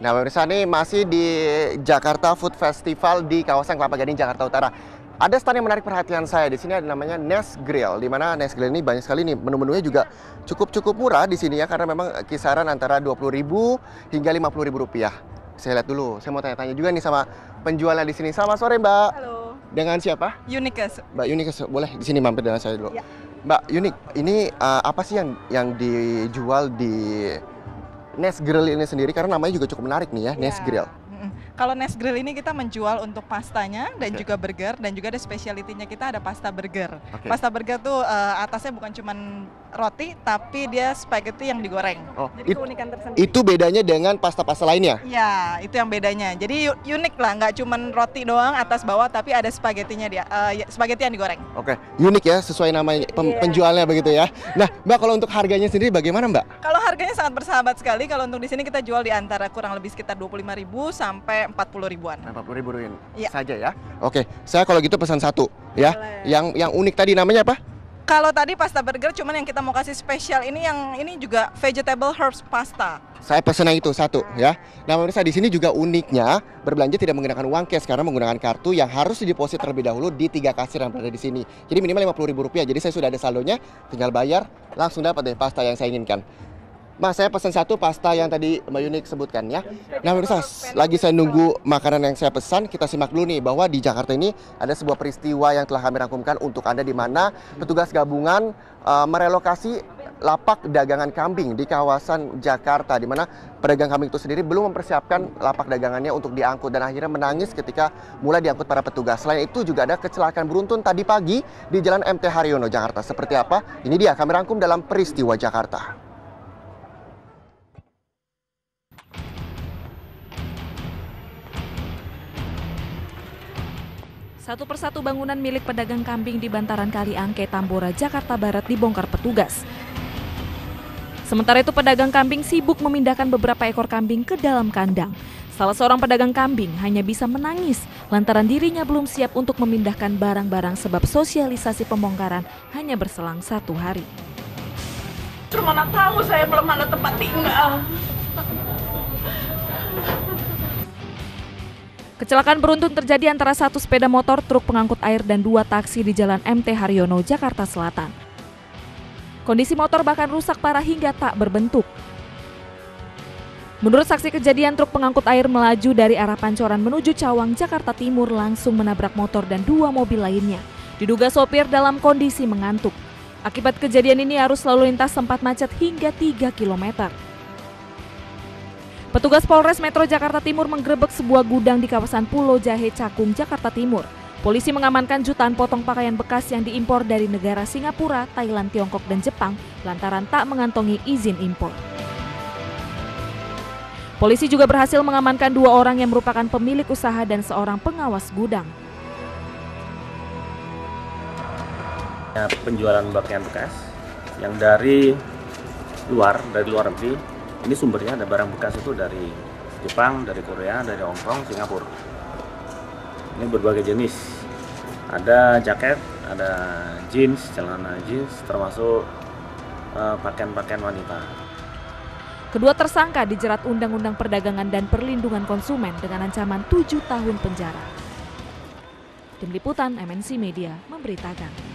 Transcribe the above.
Nah, pemirsa, nih masih di Jakarta Food Festival di kawasan Kelapa Gading, Jakarta Utara. Ada stand yang menarik perhatian saya. Di sini ada namanya Nest Grill, di mana Nest Grill ini banyak sekali nih menu-menunya juga cukup murah di sini ya, karena memang kisaran antara 20.000 hingga 50.000 rupiah. Saya lihat dulu. Saya mau tanya-tanya juga nih sama penjualnya di sini. Selamat sore, Mbak. Halo. Dengan siapa? Unikes. Mbak Unikes, boleh di sini mampir dengan saya dulu. Ya. Mbak Unik, ini apa sih yang dijual di Nest Grill ini sendiri, karena namanya juga cukup menarik nih ya, Nest Grill. Kalau Nest Grill ini kita menjual untuk pastanya dan juga burger, dan juga ada specialty-nya, kita ada pasta burger. Pasta burger tuh atasnya bukan cuman roti, tapi dia spaghetti yang digoreng. Oh, jadi keunikan tersendiri. Itu bedanya dengan pasta-pasta lainnya? Ya, itu yang bedanya. Jadi unik lah, nggak cuman roti doang atas bawah, tapi ada spaghettinya dia, spaghetti yang digoreng. Oke, unik ya, sesuai namanya penjualnya begitu ya. Nah, Mbak, kalau untuk harganya sendiri bagaimana, Mbak? Kalau harganya sangat bersahabat sekali. Kalau untuk di sini kita jual di antara kurang lebih sekitar 25.000 sampai 40.000-an. 40.000 ya. Saja ya. Oke, saya kalau gitu pesan satu ya. Boleh. Yang unik tadi namanya apa? Kalau tadi pasta burger, cuman yang kita mau kasih spesial yang ini juga vegetable herbs pasta. Saya pesan yang itu satu ya. Nah, pemirsa, di sini juga uniknya berbelanja tidak menggunakan uang cash, karena menggunakan kartu yang harus dideposit terlebih dahulu di 3 kasir yang berada di sini. Jadi minimal 50.000 rupiah. Jadi saya sudah ada saldonya, tinggal bayar, langsung dapat deh pasta yang saya inginkan. Mas, saya pesan satu pasta yang tadi Mbak Unik sebutkan ya. Nah, pemirsa, lagi saya nunggu makanan yang saya pesan, kita simak dulu nih bahwa di Jakarta ini ada sebuah peristiwa yang telah kami rangkumkan untuk Anda, di mana petugas gabungan merelokasi lapak dagangan kambing di kawasan Jakarta, di mana pedagang kambing itu sendiri belum mempersiapkan lapak dagangannya untuk diangkut, dan akhirnya menangis ketika mulai diangkut para petugas. Selain itu juga ada kecelakaan beruntun tadi pagi di Jalan MT Haryono, Jakarta. Seperti apa? Ini dia kami rangkum dalam Peristiwa Jakarta. Satu persatu bangunan milik pedagang kambing di bantaran Kali Angke, Tambora, Jakarta Barat dibongkar petugas. Sementara itu pedagang kambing sibuk memindahkan beberapa ekor kambing ke dalam kandang. Salah seorang pedagang kambing hanya bisa menangis lantaran dirinya belum siap untuk memindahkan barang-barang sebab sosialisasi pembongkaran hanya berselang 1 hari. Mana tahu saya belum ada tempat tinggal. Kecelakaan beruntun terjadi antara satu sepeda motor, truk pengangkut air, dan 2 taksi di Jalan MT Haryono, Jakarta Selatan. Kondisi motor bahkan rusak parah hingga tak berbentuk. Menurut saksi kejadian, truk pengangkut air melaju dari arah Pancoran menuju Cawang, Jakarta Timur, langsung menabrak motor dan 2 mobil lainnya. Diduga sopir dalam kondisi mengantuk. Akibat kejadian ini arus lalu lintas sempat macet hingga 3 km. Petugas Polres Metro Jakarta Timur menggerebek sebuah gudang di kawasan Pulau Jahe, Cakung, Jakarta Timur. Polisi mengamankan jutaan potong pakaian bekas yang diimpor dari negara Singapura, Thailand, Tiongkok, dan Jepang lantaran tak mengantongi izin impor. Polisi juga berhasil mengamankan 2 orang yang merupakan pemilik usaha dan seorang pengawas gudang. Penjualan pakaian bekas yang dari luar negeri. Ini sumbernya ada barang bekas itu dari Jepang, dari Korea, dari Hong Kong, Singapura. Ini berbagai jenis. Ada jaket, ada jeans, celana jeans, termasuk pakaian-pakaian wanita. Kedua tersangka dijerat Undang-Undang Perdagangan dan Perlindungan Konsumen dengan ancaman 7 tahun penjara. Tim Liputan MNC Media memberitakan.